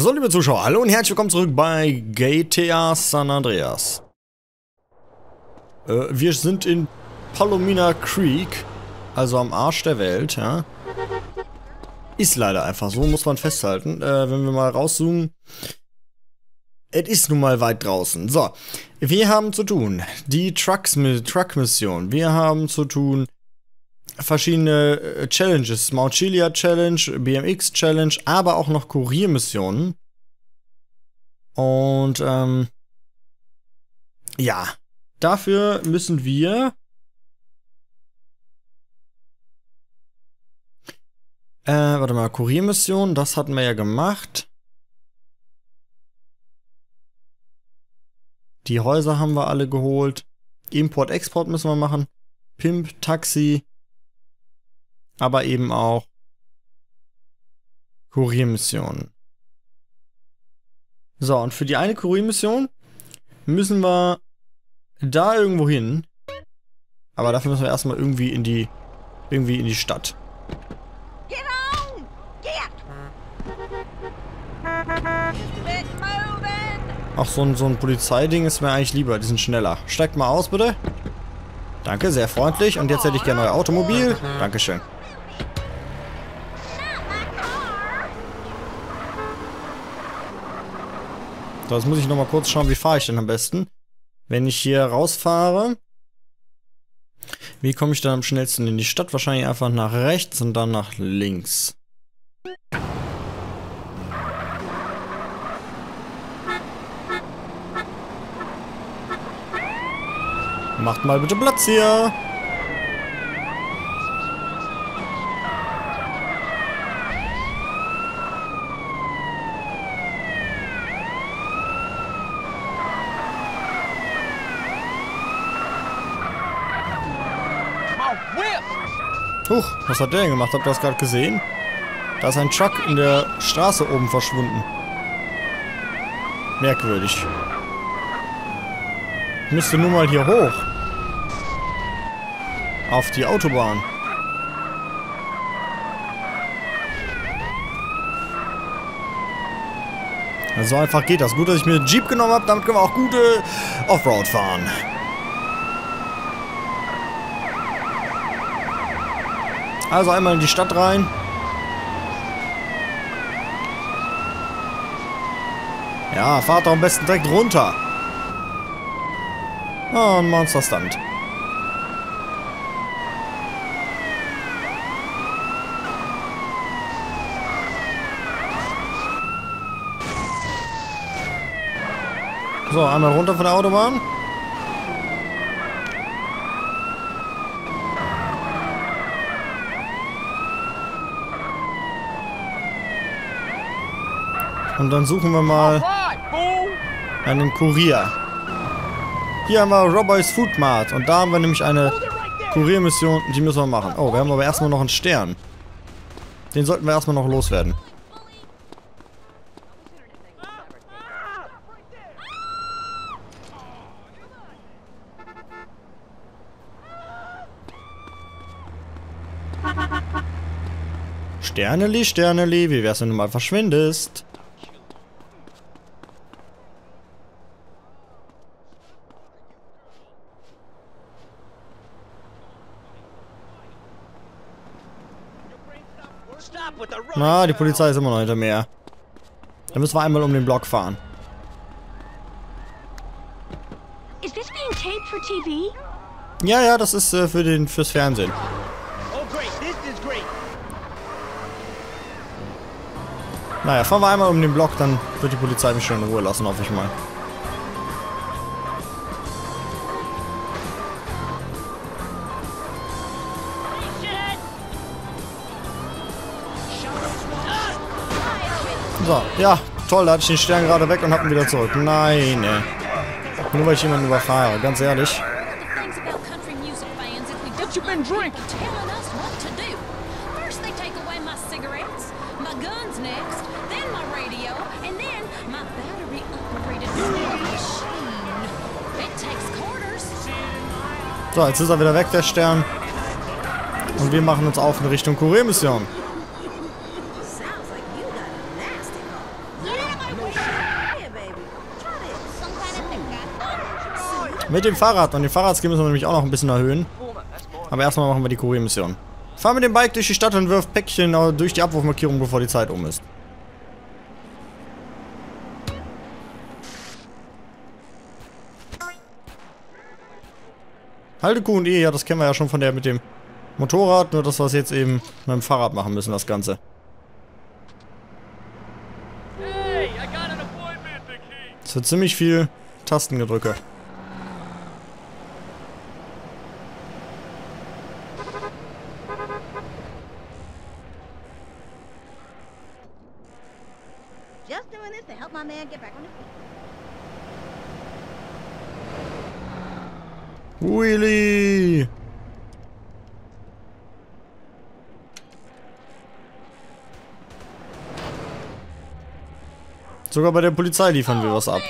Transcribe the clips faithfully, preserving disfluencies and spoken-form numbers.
So, liebe Zuschauer, hallo und herzlich willkommen zurück bei G T A San Andreas. Äh, wir sind in Palomino Creek, also am Arsch der Welt, ja. Ist leider einfach so, muss man festhalten. Äh, wenn wir mal rauszoomen. Es ist nun mal weit draußen. So, wir haben zu tun die Trucks mit Truck-Mission. Wir haben zu tun verschiedene äh, Challenges. Mount Chiliad Challenge, B M X Challenge, aber auch noch Kuriermissionen. Und, ähm, ja, dafür müssen wir äh, warte mal, Kuriermission, das hatten wir ja gemacht. Die Häuser haben wir alle geholt. Import-Export müssen wir machen. Pimp, Taxi. Aber eben auch Kuriermissionen. So, und für die eine Kuriermission müssen wir da irgendwo hin. Aber dafür müssen wir erstmal irgendwie in die irgendwie in die Stadt. Get on! Get! Get moving! Ach, so ein, so ein Polizeiding ist mir eigentlich lieber. Die sind schneller. Steigt mal aus, bitte. Danke, sehr freundlich. Und jetzt hätte ich gerne euer Automobil. Dankeschön. So, jetzt muss ich nochmal kurz schauen, wie fahre ich denn am besten. Wenn ich hier rausfahre, wie komme ich dann am schnellsten in die Stadt? Wahrscheinlich einfach nach rechts und dann nach links. Macht mal bitte Platz hier. Huch, was hat der denn gemacht? Habt ihr das gerade gesehen? Da ist ein Truck in der Straße oben verschwunden. Merkwürdig. Ich müsste nur mal hier hoch. Auf die Autobahn. Ja, so einfach geht das. Gut, dass ich mir den Jeep genommen habe. Damit können wir auch gute Offroad fahren. Also einmal in die Stadt rein. Ja, fahrt doch am besten direkt runter. Oh, ein Monster Stunt. So, einmal runter von der Autobahn. Und dann suchen wir mal einen Kurier. Hier haben wir Roboys Food Mart. Und da haben wir nämlich eine Kuriermission, die müssen wir machen. Oh, wir haben aber erstmal noch einen Stern. Den sollten wir erstmal noch loswerden. Sterneli, Sterneli, wie wär's, wenn du mal verschwindest? Na, die Polizei ist immer noch hinter mir. Da müssen wir einmal um den Block fahren. Is this being taped for T V? Ja, ja, das ist äh, für den fürs Fernsehen. Naja, fahren wir einmal um den Block, dann wird die Polizei mich schon in Ruhe lassen, hoffe ich mal. So, ja, toll, da hatte ich den Stern gerade weg und hab ihn wieder zurück. Nein, ey. Nur weil ich jemanden überfahre, ganz ehrlich. So, jetzt ist er wieder weg, der Stern. Und wir machen uns auf in Richtung Kuriermission. Mit dem Fahrrad. Und den Fahrradskill müssen wir nämlich auch noch ein bisschen erhöhen. Aber erstmal machen wir die Kuriermission. Fahr mit dem Bike durch die Stadt und wirf Päckchen durch die Abwurfmarkierung, bevor die Zeit um ist. Halte Q und E, ja, das kennen wir ja schon von der mit dem Motorrad, nur dass wir es jetzt eben mit dem Fahrrad machen müssen, das Ganze. Es wird ziemlich viel Tastengedrücke. Just doing this to help my man get back on his feet. Wheelie! Sogar bei der Polizei liefern wir was ab.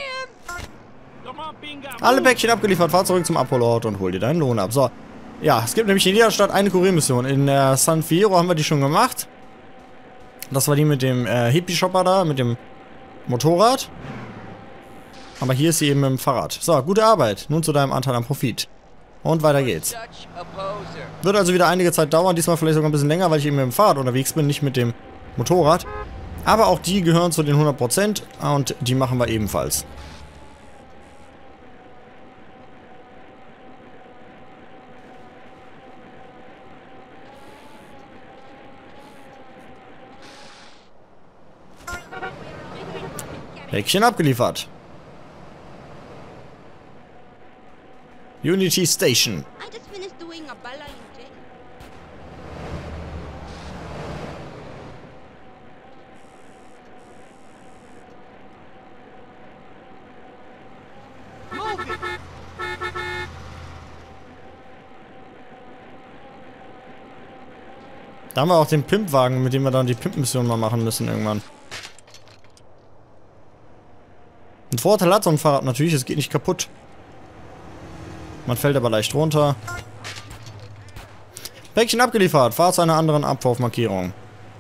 Alle Päckchen abgeliefert, fahr zurück zum Abholort und hol dir deinen Lohn ab. So, ja, es gibt nämlich in jeder Stadt eine Kuriermission. In der San Fierro haben wir die schon gemacht. Das war die mit dem äh, Hippie-Shopper da, mit dem Motorrad. Aber hier ist sie eben mit dem Fahrrad. So, gute Arbeit. Nun zu deinem Anteil am Profit. Und weiter geht's. Wird also wieder einige Zeit dauern, diesmal vielleicht sogar ein bisschen länger, weil ich eben mit dem Fahrrad unterwegs bin, nicht mit dem Motorrad. Aber auch die gehören zu den hundert Prozent und die machen wir ebenfalls. Päckchen abgeliefert. Unity Station. I just finished doing a bala in jail. Da haben wir auch den Pimpwagen, mit dem wir dann die Pimp-Mission mal machen müssen irgendwann. Ein Vorteil hat so ein Fahrrad natürlich, es geht nicht kaputt. Man fällt aber leicht runter. Päckchen abgeliefert, fahr zu einer anderen Abwurfmarkierung.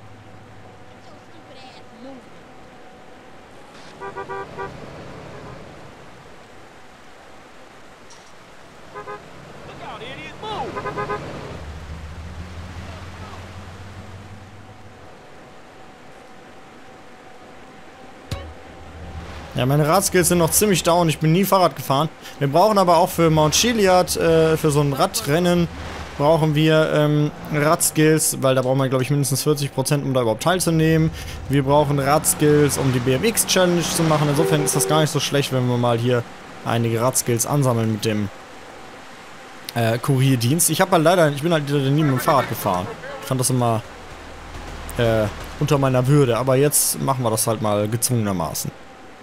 Ja, meine Radskills sind noch ziemlich down. Ich bin nie Fahrrad gefahren. Wir brauchen aber auch für Mount Chiliad, äh, für so ein Radrennen, brauchen wir ähm, Radskills, weil da brauchen wir, glaube ich, mindestens vierzig Prozent, um da überhaupt teilzunehmen. Wir brauchen Radskills, um die B M X-Challenge zu machen. Insofern ist das gar nicht so schlecht, wenn wir mal hier einige Radskills ansammeln mit dem äh, Kurierdienst. Ich habe halt leider, ich bin halt nie mit dem Fahrrad gefahren. Ich fand das immer äh, unter meiner Würde. Aber jetzt machen wir das halt mal gezwungenermaßen.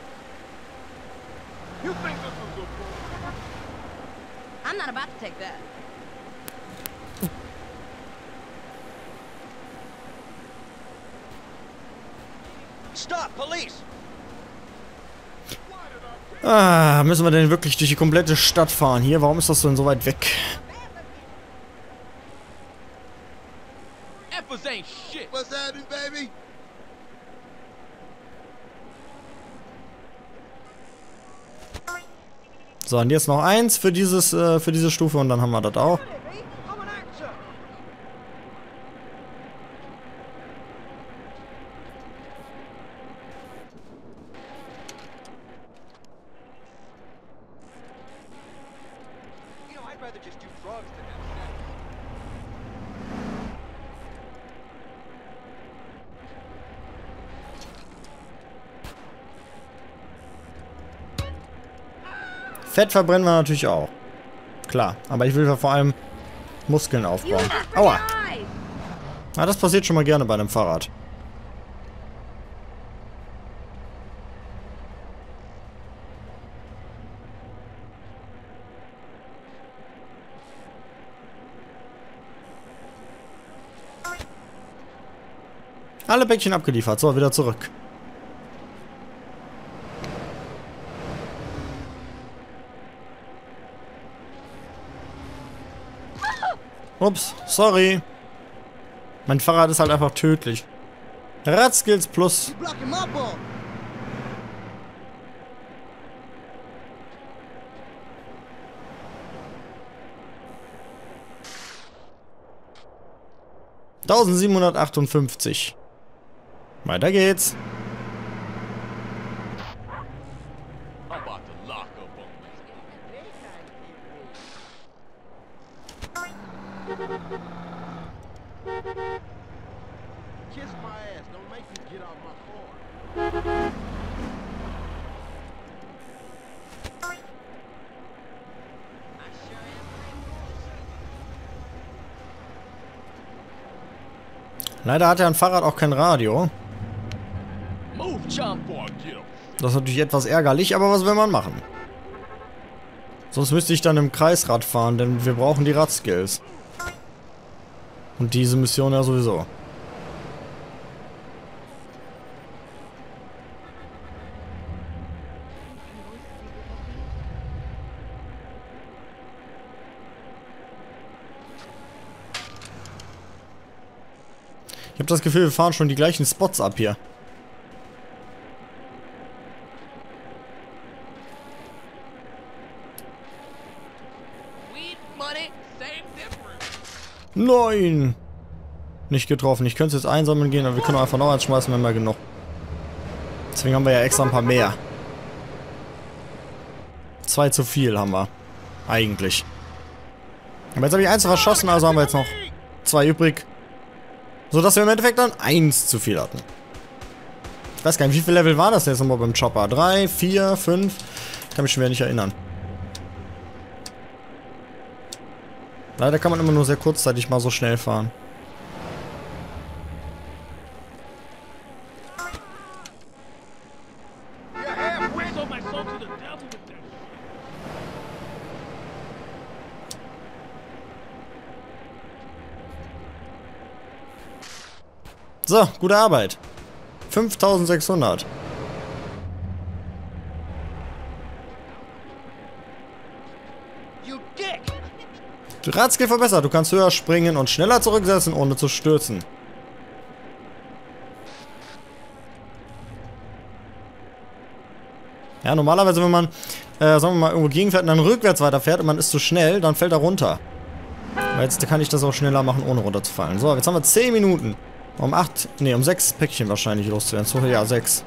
I'm not about to take that. Stop, police! Ah, müssen wir denn wirklich durch die komplette Stadt fahren hier? Warum ist das denn so weit weg? Apples ain't shit! What's happening, baby? So, und jetzt noch eins für dieses, äh, für diese Stufe und dann haben wir das auch. Fett verbrennen wir natürlich auch. Klar, aber ich will ja vor allem Muskeln aufbauen. Aua! Ah, das passiert schon mal gerne bei einem Fahrrad. Alle Päckchen abgeliefert. So, wieder zurück. Ups, sorry. Mein Fahrrad ist halt einfach tödlich. Radskills plus. eintausendsiebenhundertachtundfünfzig. Weiter geht's. Leider hat er ein Fahrrad auch kein Radio. Das ist natürlich etwas ärgerlich, aber was will man machen? Sonst müsste ich dann im Kreisrad fahren, denn wir brauchen die Radskills. Und diese Mission ja sowieso. Ich habe das Gefühl, wir fahren schon die gleichen Spots ab hier. Nein! Nicht getroffen. Ich könnte es jetzt einsammeln gehen, aber wir können auch einfach noch eins schmeißen, wenn wir genug. Deswegen haben wir ja extra ein paar mehr. Zwei zu viel haben wir. Eigentlich. Aber jetzt habe ich eins verschossen, also haben wir jetzt noch zwei übrig. So dass wir im Endeffekt dann eins zu viel hatten. Ich weiß gar nicht, wie viel Level war das jetzt nochmal beim Chopper? Drei, vier, fünf? Ich kann mich schon wieder nicht erinnern. Leider kann man immer nur sehr kurzzeitig mal so schnell fahren. So, gute Arbeit. fünftausendsechshundert. Radskill verbessert. Du kannst höher springen und schneller zurücksetzen, ohne zu stürzen. Ja, normalerweise, wenn man, äh, sagen wir mal, irgendwo gegenfährt und dann rückwärts weiterfährt und man ist zu schnell, dann fällt er runter. Aber jetzt kann ich das auch schneller machen, ohne runterzufallen. So, jetzt haben wir zehn Minuten. Um acht, nee, um sechs Päckchen wahrscheinlich loszuwerden. So, ja, sechs.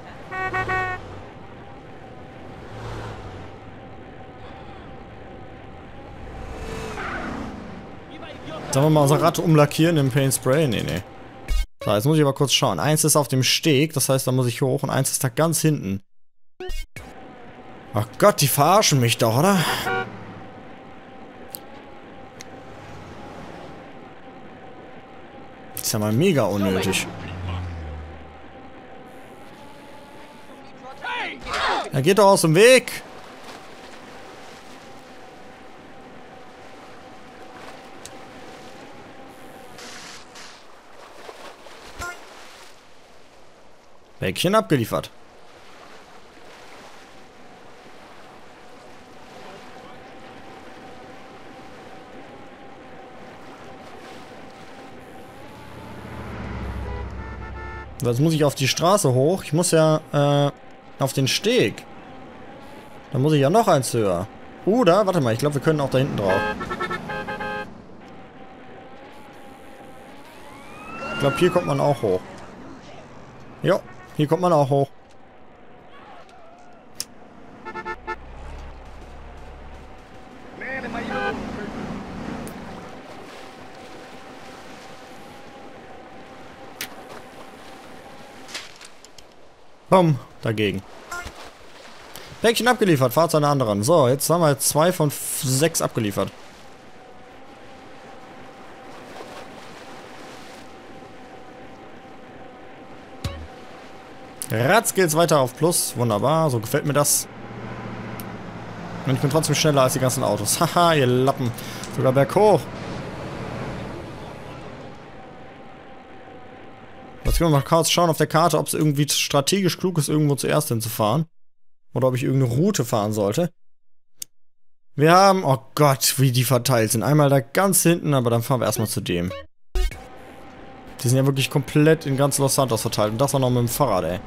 Sollen wir mal unser Rad umlackieren im Paint Spray? Nee, nee. So, jetzt muss ich aber kurz schauen. Eins ist auf dem Steg, das heißt, da muss ich hoch und eins ist da ganz hinten. Ach Gott, die verarschen mich doch, oder? Das ist ja mal mega unnötig. Er geht doch aus dem Weg. Päckchen abgeliefert. Jetzt muss ich auf die Straße hoch. Ich muss ja äh, auf den Steg. Dann muss ich ja noch eins höher. Oder, warte mal, ich glaube, wir können auch da hinten drauf. Ich glaube, hier kommt man auch hoch. Jo, hier kommt man auch hoch. Bumm, dagegen. Päckchen abgeliefert, fahrt zu einer anderen. So, jetzt haben wir zwei von sechs abgeliefert. Ratz geht's weiter auf Plus. Wunderbar, so gefällt mir das. Und ich bin trotzdem schneller als die ganzen Autos. Haha, ihr Lappen. Sogar berghoch. Jetzt können wir mal kurz schauen auf der Karte, ob es irgendwie strategisch klug ist, irgendwo zuerst hinzufahren. Oder ob ich irgendeine Route fahren sollte. Wir haben... Oh Gott, wie die verteilt sind. Einmal da ganz hinten, aber dann fahren wir erstmal zu dem. Die sind ja wirklich komplett in ganz Los Santos verteilt. Und das auch noch mit dem Fahrrad, ey.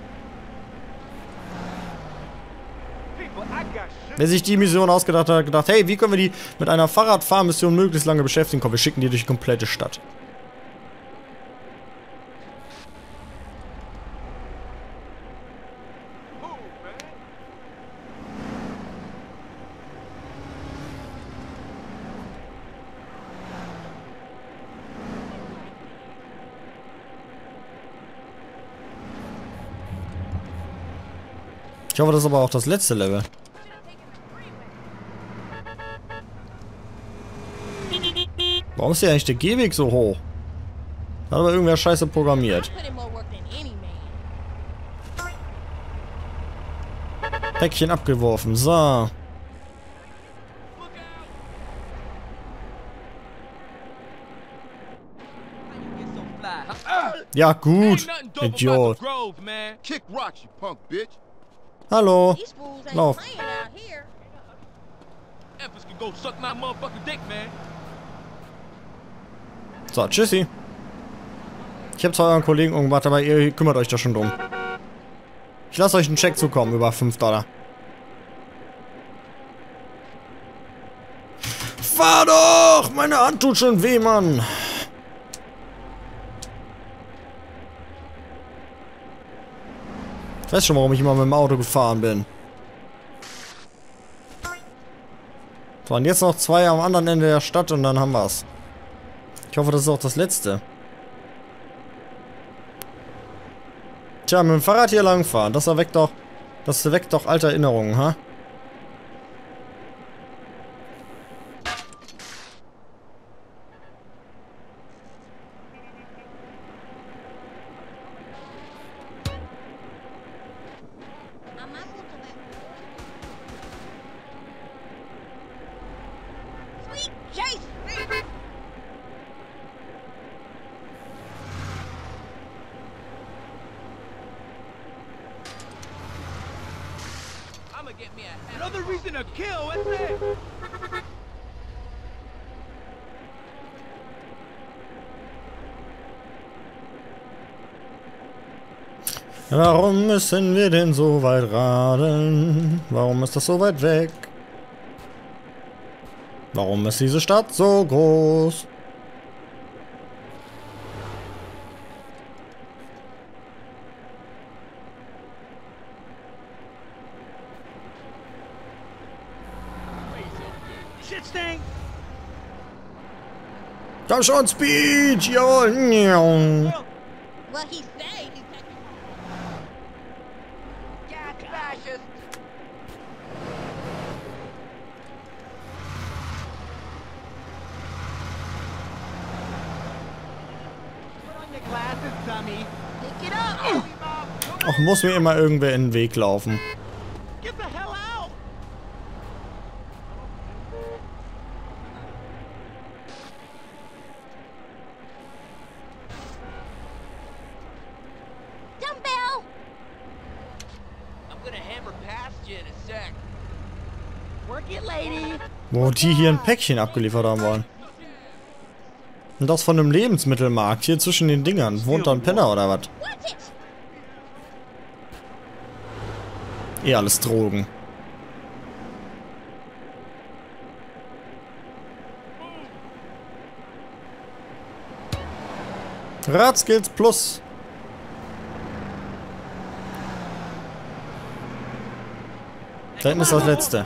Wer sich die Mission ausgedacht hat, hat gedacht, hey, wie können wir die mit einer Fahrradfahrmission möglichst lange beschäftigen? Komm, wir schicken die durch die komplette Stadt. Ich hoffe, das ist aber auch das letzte Level. Warum ist hier eigentlich der Gehweg so hoch? Hat aber irgendwer scheiße programmiert. Päckchen abgeworfen. So. Ja, gut. Idiot. Hallo. Lauf. So, tschüssi. Ich habe zwar euren Kollegen umgebracht, aber ihr kümmert euch da schon drum. Ich lasse euch einen Check zukommen über fünf Dollar. Fahr doch! Meine Hand tut schon weh, Mann. Ich weiß schon, warum ich immer mit dem Auto gefahren bin. So, und jetzt noch zwei am anderen Ende der Stadt und dann haben wir's. Ich hoffe, das ist auch das letzte. Tja, mit dem Fahrrad hier langfahren, das erweckt doch, das erweckt doch alte Erinnerungen, ha? Another reason to kill, isn't it? Warum müssen wir denn so weit radeln? Warum ist das so weit weg? Warum ist diese Stadt so groß? Komm schon, Speed! Jawohl! Well, he said he's taking... Gas fascist! Put on your glasses, dummy. Pick it up! Ach, muss mir immer irgendwer in den Weg laufen. Get the hell out! Dumbbell! I'm gonna hammer past you in a sec. Work it, lady! Wo die hier ein Päckchen abgeliefert haben wollen. Und das von einem Lebensmittelmarkt hier zwischen den Dingern. Wohnt da ein Penner oder was? What's it? Eh alles Drogen. Radskills Plus. Da hinten ist das letzte.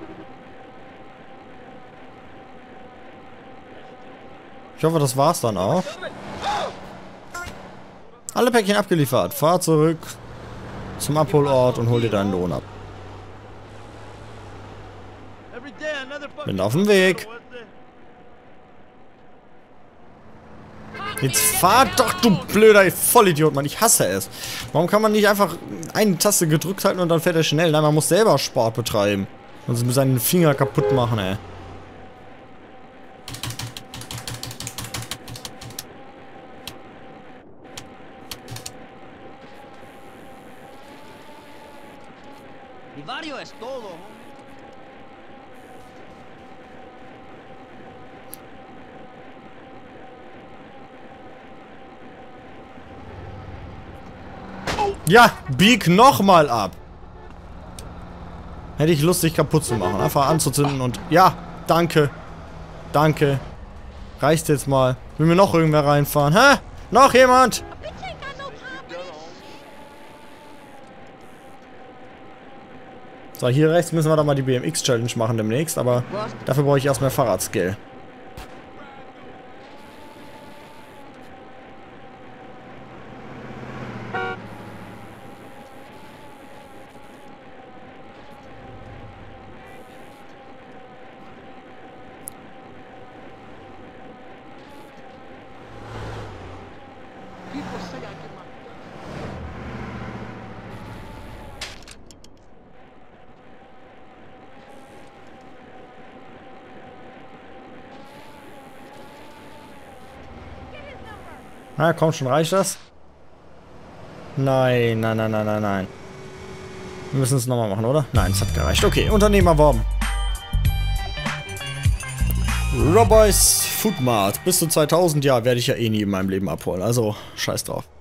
Ich hoffe, das war's dann auch. Alle Päckchen abgeliefert. Fahr zurück zum Abholort und hol dir deinen Lohn ab. Bin auf dem Weg. Jetzt fahr doch, du blöder Vollidiot, Mann. Ich hasse es. Warum kann man nicht einfach eine Taste gedrückt halten und dann fährt er schnell? Nein, man muss selber Sport betreiben. Und sich mit seinen Finger kaputt machen, ey. Vivario es todo. Ja, bieg nochmal ab. Hätte ich Lust, dich kaputt zu machen. Einfach anzuzünden und... Ja, danke. Danke. Reicht jetzt mal. Will mir noch irgendwer reinfahren? Hä? Noch jemand? So, hier rechts müssen wir dann mal die B M X-Challenge machen demnächst, aber dafür brauche ich erstmal Fahrradskill. Na komm schon, reicht das? Nein, nein, nein, nein, nein, nein. Wir müssen es nochmal machen, oder? Nein, es hat gereicht. Okay, Unternehmen erworben. Roboys Food Mart. Bis zu zweitausend, ja, werde ich ja eh nie in meinem Leben abholen. Also, scheiß drauf.